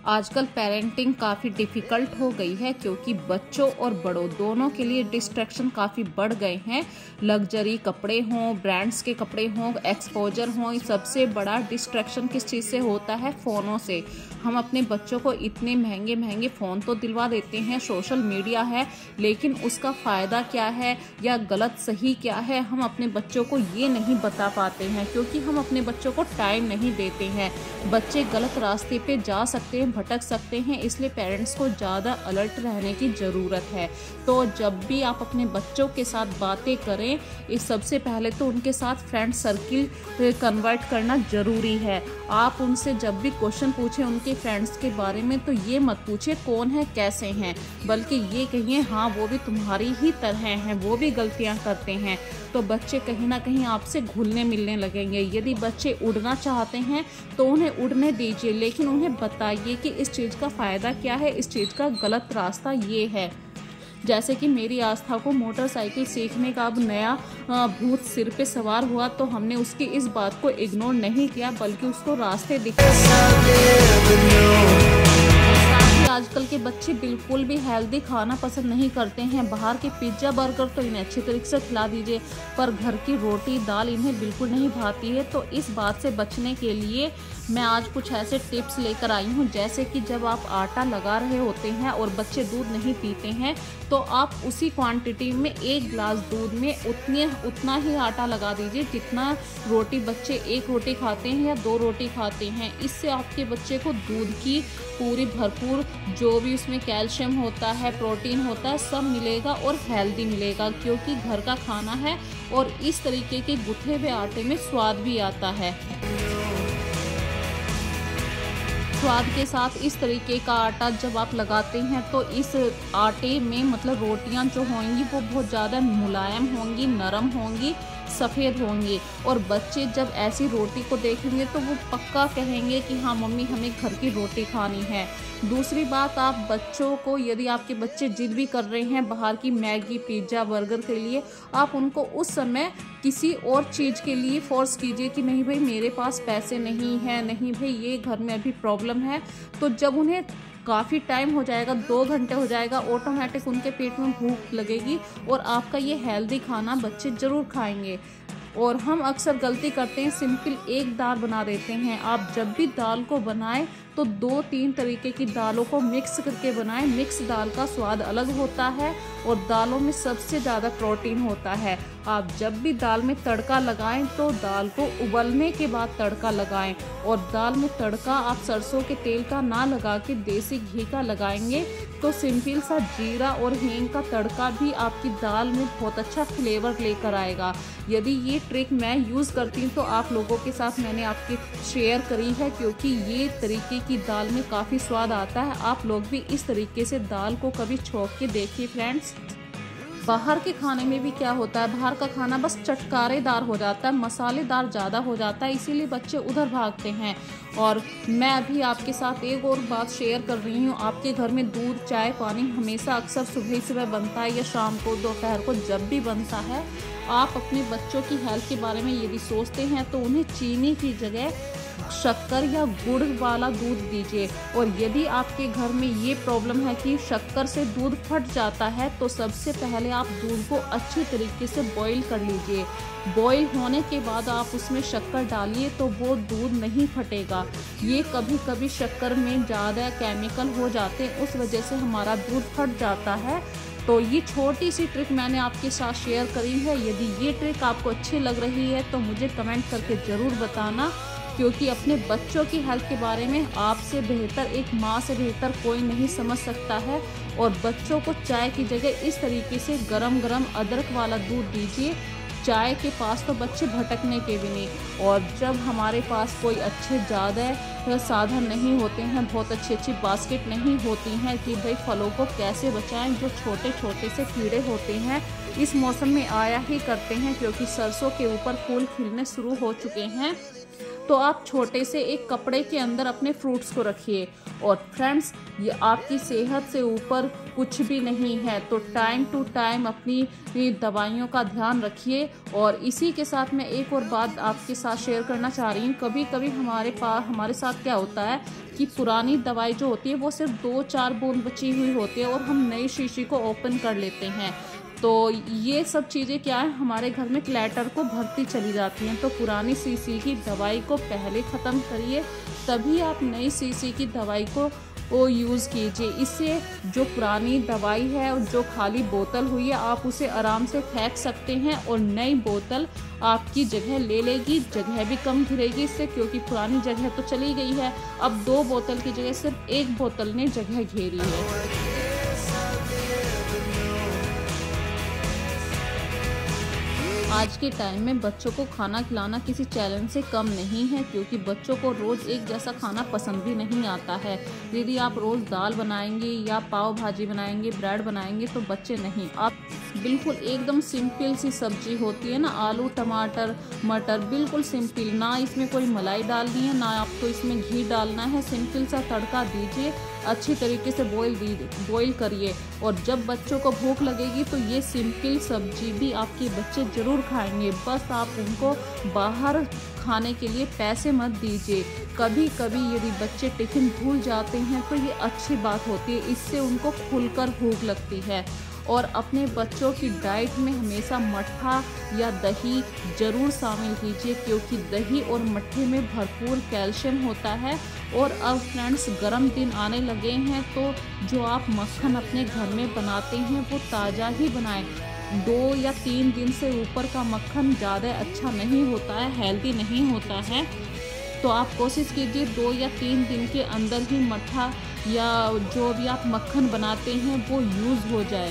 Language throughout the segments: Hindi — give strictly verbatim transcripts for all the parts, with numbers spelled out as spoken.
आजकल पेरेंटिंग काफ़ी डिफ़िकल्ट हो गई है क्योंकि बच्चों और बड़ों दोनों के लिए डिस्ट्रैक्शन काफ़ी बढ़ गए हैं। लग्जरी कपड़े हों, ब्रांड्स के कपड़े हों, एक्सपोजर हों, सबसे बड़ा डिस्ट्रैक्शन किस चीज़ से होता है? फ़ोनों से। हम अपने बच्चों को इतने महंगे महंगे फ़ोन तो दिलवा देते हैं, सोशल मीडिया है, लेकिन उसका फ़ायदा क्या है या गलत सही क्या है हम अपने बच्चों को ये नहीं बता पाते हैं क्योंकि हम अपने बच्चों को टाइम नहीं देते हैं। बच्चे गलत रास्ते पे जा सकते हैं, भटक सकते हैं, इसलिए पेरेंट्स को ज़्यादा अलर्ट रहने की ज़रूरत है। तो जब भी आप अपने बच्चों के साथ बातें करें, इस सबसे पहले तो उनके साथ फ्रेंड सर्किल कन्वर्ट करना ज़रूरी है। आप उनसे जब भी क्वेश्चन पूछें उनके फ्रेंड्स के बारे में तो ये मत पूछिए कौन है, कैसे हैं, बल्कि ये कहिए हाँ वो भी तुम्हारी ही तरह हैं, वो भी गलतियाँ करते हैं। तो बच्चे कहीं ना कहीं आपसे घुलने मिलने लगेंगे। यदि बच्चे उड़ना चाहते हैं तो उन्हें उड़ने दीजिए, लेकिन उन्हें बताइए कि इस चीज़ का फ़ायदा क्या है, इस चीज़ का गलत रास्ता ये है। जैसे कि मेरी आस्था को मोटरसाइकिल सीखने का अब नया भूत सिर पे सवार हुआ तो हमने उसकी इस बात को इग्नोर नहीं किया बल्कि उसको रास्ते दिखाए। आजकल के बच्चे बिल्कुल भी हेल्दी खाना पसंद नहीं करते हैं। बाहर के पिज्ज़ा बर्गर तो इन्हें अच्छी तरीके से खिला दीजिए, पर घर की रोटी दाल इन्हें बिल्कुल नहीं भाती है। तो इस बात से बचने के लिए मैं आज कुछ ऐसे टिप्स लेकर आई हूँ, जैसे कि जब आप आटा लगा रहे होते हैं और बच्चे दूध नहीं पीते हैं तो आप उसी क्वांटिटी में एक गिलास दूध में उतने उतना ही आटा लगा दीजिए जितना रोटी बच्चे एक रोटी खाते हैं या दो रोटी खाते हैं। इससे आपके बच्चे को दूध की पूरी भरपूर जो भी उसमें कैल्शियम होता है, प्रोटीन होता है, सब मिलेगा और हेल्दी मिलेगा क्योंकि घर का खाना है और इस तरीके के गुथे हुए आटे में स्वाद भी आता है। स्वाद के साथ इस तरीके का आटा जब आप लगाते हैं तो इस आटे में मतलब रोटियां जो होंगी वो बहुत ज़्यादा मुलायम होंगी, नरम होंगी, सफ़ेद होंगी और बच्चे जब ऐसी रोटी को देखेंगे तो वो पक्का कहेंगे कि हाँ मम्मी हमें घर की रोटी खानी है। दूसरी बात, आप बच्चों को यदि आपके बच्चे जिद भी कर रहे हैं बाहर की मैगी, पिज़्ज़ा, बर्गर के लिए, आप उनको उस समय किसी और चीज़ के लिए फोर्स कीजिए कि नहीं भाई मेरे पास पैसे नहीं है, नहीं भाई ये घर में अभी प्रॉब्लम है। तो जब उन्हें काफ़ी टाइम हो जाएगा, दो घंटे हो जाएगा, ऑटोमेटिक उनके पेट में भूख लगेगी और आपका ये हेल्दी खाना बच्चे ज़रूर खाएंगे। और हम अक्सर गलती करते हैं, सिंपल एक दाल बना देते हैं। आप जब भी दाल को बनाएं तो दो तीन तरीके की दालों को मिक्स करके बनाएं। मिक्स दाल का स्वाद अलग होता है और दालों में सबसे ज़्यादा प्रोटीन होता है। आप जब भी दाल में तड़का लगाएं तो दाल को उबलने के बाद तड़का लगाएं और दाल में तड़का आप सरसों के तेल का ना लगा के देसी घी का लगाएंगे तो सिंपल सा जीरा और हींग का तड़का भी आपकी दाल में बहुत अच्छा फ्लेवर लेकर आएगा। यदि ये ट्रिक मैं यूज़ करती हूँ तो आप लोगों के साथ मैंने आपकी शेयर करी है क्योंकि ये तरीके की दाल में काफ़ी स्वाद आता है। आप लोग भी इस तरीके से दाल को कभी छौंक के देखिए फ्रेंड्स। बाहर के खाने में भी क्या होता है, बाहर का खाना बस चटकारेदार हो जाता है, मसालेदार ज़्यादा हो जाता है, इसीलिए बच्चे उधर भागते हैं। और मैं अभी आपके साथ एक और बात शेयर कर रही हूँ। आपके घर में दूध, चाय, पानी हमेशा अक्सर सुबह सुबह बनता है या शाम को, दोपहर को, जब भी बनता है। आप अपने बच्चों की हेल्थ के बारे में यदि सोचते हैं तो उन्हें चीनी की जगह शक्कर या गुड़ वाला दूध दीजिए। और यदि आपके घर में ये प्रॉब्लम है कि शक्कर से दूध फट जाता है तो सबसे पहले आप दूध को अच्छी तरीके से बॉईल कर लीजिए। बॉईल होने के बाद आप उसमें शक्कर डालिए तो वो दूध नहीं फटेगा। ये कभी कभी शक्कर में ज़्यादा केमिकल हो जाते हैं, उस वजह से हमारा दूध फट जाता है। तो ये छोटी सी ट्रिक मैंने आपके साथ शेयर करी है। यदि ये ट्रिक आपको अच्छी लग रही है तो मुझे कमेंट करके ज़रूर बताना, क्योंकि अपने बच्चों की हेल्थ के बारे में आपसे बेहतर, एक माँ से बेहतर कोई नहीं समझ सकता है। और बच्चों को चाय की जगह इस तरीके से गरम गरम अदरक वाला दूध दीजिए। चाय के पास तो बच्चे भटकने के भी नहीं। और जब हमारे पास कोई अच्छे ज़्यादा साधन नहीं होते हैं, बहुत अच्छी अच्छी बास्केट नहीं होती हैं कि भाई फलों को कैसे बचाएं, जो छोटे छोटे से कीड़े होते हैं इस मौसम में आया ही करते हैं क्योंकि सरसों के ऊपर फूल खिलने शुरू हो चुके हैं। तो आप छोटे से एक कपड़े के अंदर अपने फ्रूट्स को रखिए। और फ्रेंड्स, ये आपकी सेहत से ऊपर कुछ भी नहीं है, तो टाइम टू टाइम अपनी दवाइयों का ध्यान रखिए। और इसी के साथ मैं एक और बात आपके साथ शेयर करना चाह रही हूँ। कभी कभी हमारे पास हमारे साथ क्या होता है कि पुरानी दवाई जो होती है वो सिर्फ दो चार बूंद बची हुई होती है और हम नई शीशी को ओपन कर लेते हैं। तो ये सब चीज़ें क्या है, हमारे घर में क्लैटर को भरती चली जाती हैं। तो पुरानी शीशी की दवाई को पहले ख़त्म करिए, तभी आप नई शीशी की दवाई को वो यूज़ कीजिए। इससे जो पुरानी दवाई है और जो खाली बोतल हुई है, आप उसे आराम से फेंक सकते हैं और नई बोतल आपकी जगह ले लेगी, जगह भी कम घिरेगी इससे, क्योंकि पुरानी जगह तो चली गई है। अब दो बोतल की जगह सिर्फ एक बोतल ने जगह घेरी है। आज के टाइम में बच्चों को खाना खिलाना किसी चैलेंज से कम नहीं है, क्योंकि बच्चों को रोज़ एक जैसा खाना पसंद भी नहीं आता है। यदि आप रोज़ दाल बनाएंगे या पाव भाजी बनाएंगे, ब्रेड बनाएंगे, तो बच्चे नहीं। आप बिल्कुल एकदम सिंपल सी सब्जी होती है ना, आलू टमाटर मटर, बिल्कुल सिंपल, ना इसमें कोई मलाई डालनी है ना आपको इसमें घी डालना है। सिंपल सा तड़का दीजिए, अच्छी तरीके से बॉईल दीजिए बॉईल करिए, और जब बच्चों को भूख लगेगी तो ये सिंपल सब्जी भी आपके बच्चे ज़रूर खाएंगे। बस आप उनको बाहर खाने के लिए पैसे मत दीजिए। कभी कभी यदि बच्चे टिफ़िन भूल जाते हैं तो ये अच्छी बात होती है, इससे उनको खुलकर भूख लगती है। और अपने बच्चों की डाइट में हमेशा मट्ठा या दही ज़रूर शामिल कीजिए, क्योंकि दही और मट्ठे में भरपूर कैल्शियम होता है। और अब फ्रेंड्स, गर्म दिन आने लगे हैं, तो जो आप मक्खन अपने घर में बनाते हैं वो ताज़ा ही बनाएं। दो या तीन दिन से ऊपर का मक्खन ज़्यादा अच्छा नहीं होता है, हेल्दी नहीं होता है। तो आप कोशिश कीजिए दो या तीन दिन के अंदर ही मट्ठा या जो भी आप मक्खन बनाते हैं वो यूज़ हो जाए।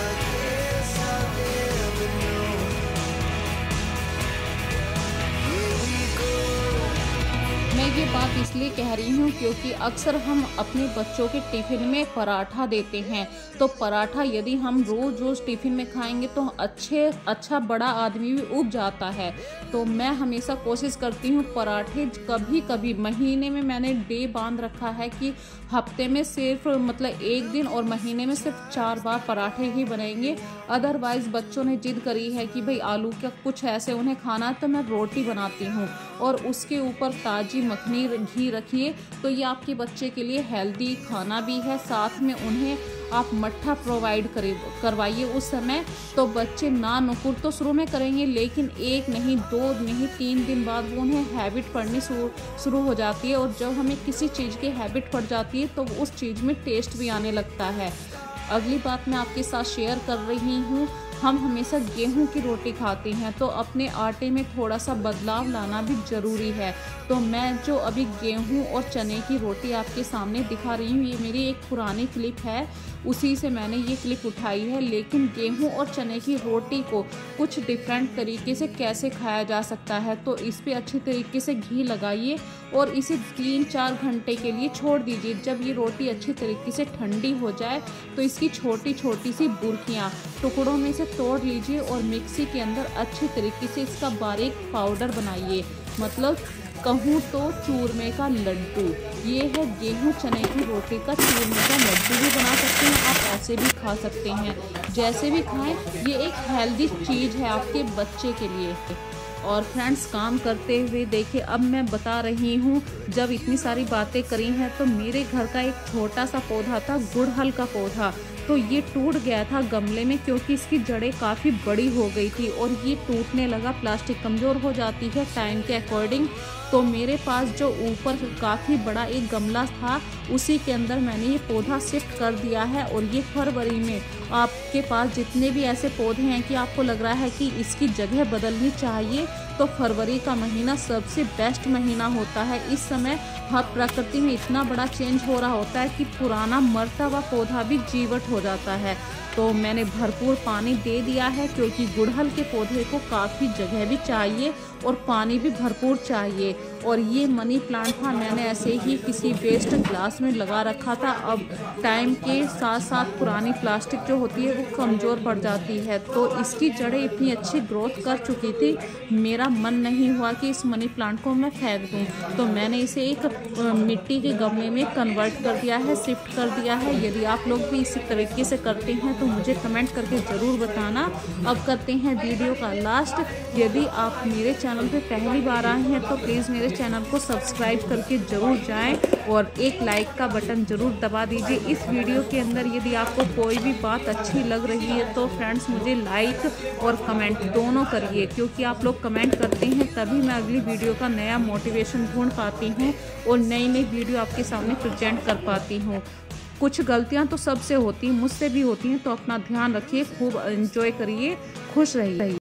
मैं ये बात इसलिए कह रही हूँ क्योंकि अक्सर हम अपने बच्चों के टिफ़िन में पराठा देते हैं। तो पराठा यदि हम रोज़ रोज़ टिफ़िन में खाएंगे तो अच्छे अच्छा बड़ा आदमी भी उब जाता है। तो मैं हमेशा कोशिश करती हूँ पराठे कभी कभी महीने में मैंने डे बांध रखा है कि हफ्ते में सिर्फ मतलब एक दिन और महीने में सिर्फ चार बार पराठे ही बनेंगे। अदरवाइज़ बच्चों ने जिद करी है कि भाई आलू का कुछ ऐसे उन्हें खाना है, तो मैं रोटी बनाती हूँ और उसके ऊपर ताज़ी मखनी घी रखिए। तो ये आपके बच्चे के लिए हेल्दी खाना भी है, साथ में उन्हें आप मट्ठा प्रोवाइड करवाइए उस समय। तो बच्चे ना नुकुर तो शुरू में करेंगे, लेकिन एक नहीं दो नहीं तीन दिन बाद वो उन्हें हैबिट पड़नी शुरू हो जाती है। और जब हमें किसी चीज़ की हैबिट पड़ जाती है तो उस चीज़ में टेस्ट भी आने लगता है। अगली बात मैं आपके साथ शेयर कर रही हूँ, हम हमेशा गेहूं की रोटी खाते हैं, तो अपने आटे में थोड़ा सा बदलाव लाना भी ज़रूरी है। तो मैं जो अभी गेहूं और चने की रोटी आपके सामने दिखा रही हूँ, ये मेरी एक पुरानी क्लिप है, उसी से मैंने ये क्लिप उठाई है। लेकिन गेहूं और चने की रोटी को कुछ डिफरेंट तरीके से कैसे खाया जा सकता है, तो इस पर अच्छी तरीके से घी लगाइए और इसे तीन चार घंटे के लिए छोड़ दीजिए। जब ये रोटी अच्छी तरीके से ठंडी हो जाए तो इसकी छोटी छोटी सी बुर्कियाँ टुकड़ों में से तोड़ लीजिए और मिक्सी के अंदर अच्छी तरीके से इसका बारीक पाउडर बनाइए। मतलब कहूँ तो चूरमे का लड्डू। ये है गेहूं चने की रोटी का चूरमे का लड्डू भी बना सकते हैं आप, ऐसे भी खा सकते हैं, जैसे भी खाएं। ये एक हेल्दी चीज़ है आपके बच्चे के लिए। और फ्रेंड्स, काम करते हुए देखिए, अब मैं बता रही हूँ, जब इतनी सारी बातें करी हैं तो मेरे घर का एक छोटा सा पौधा था, गुड़हल का पौधा, तो ये टूट गया था गमले में, क्योंकि इसकी जड़ें काफ़ी बड़ी हो गई थी और ये टूटने लगा। प्लास्टिक कमज़ोर हो जाती है टाइम के अकॉर्डिंग। तो मेरे पास जो ऊपर काफ़ी बड़ा एक गमला था, उसी के अंदर मैंने ये पौधा शिफ्ट कर दिया है। और ये फरवरी में आपके पास जितने भी ऐसे पौधे हैं कि आपको लग रहा है कि इसकी जगह बदलनी चाहिए, तो फरवरी का महीना सबसे बेस्ट महीना होता है। इस समय हर प्रकृति में इतना बड़ा चेंज हो रहा होता है कि पुराना मरता हुआ पौधा भी जीवट हो जाता है। तो मैंने भरपूर पानी दे दिया है, क्योंकि गुड़हल के पौधे को काफ़ी जगह भी चाहिए और पानी भी भरपूर चाहिए। और ये मनी प्लांट था, मैंने ऐसे ही किसी वेस्ट ग्लास में लगा रखा था। अब टाइम के साथ साथ पुरानी प्लास्टिक जो होती है वो कमज़ोर पड़ जाती है, तो इसकी जड़ें इतनी अच्छी ग्रोथ कर चुकी थी, मेरा मन नहीं हुआ कि इस मनी प्लांट को मैं फेंक दूँ, तो मैंने इसे एक मिट्टी के गमले में कन्वर्ट कर दिया है, शिफ्ट कर दिया है। यदि आप लोग भी इसी तरीके से करते हैं तो मुझे कमेंट करके ज़रूर बताना। अब करते हैं वीडियो का लास्ट। यदि आप मेरे चैनल पे पहली बार आए हैं तो प्लीज़ मेरे चैनल को सब्सक्राइब करके ज़रूर जाएं और एक लाइक का बटन ज़रूर दबा दीजिए। इस वीडियो के अंदर यदि आपको कोई भी बात अच्छी लग रही है तो फ्रेंड्स मुझे लाइक और कमेंट दोनों करिए, क्योंकि आप लोग कमेंट करते हैं तभी मैं अगली वीडियो का नया मोटिवेशन ढूंढ पाती हूँ और नई नई वीडियो आपके सामने प्रेजेंट कर पाती हूँ। कुछ गलतियाँ तो सबसे होती हैं, मुझसे भी होती हैं, तो अपना ध्यान रखिए, खूब एंजॉय करिए, खुश रहिए।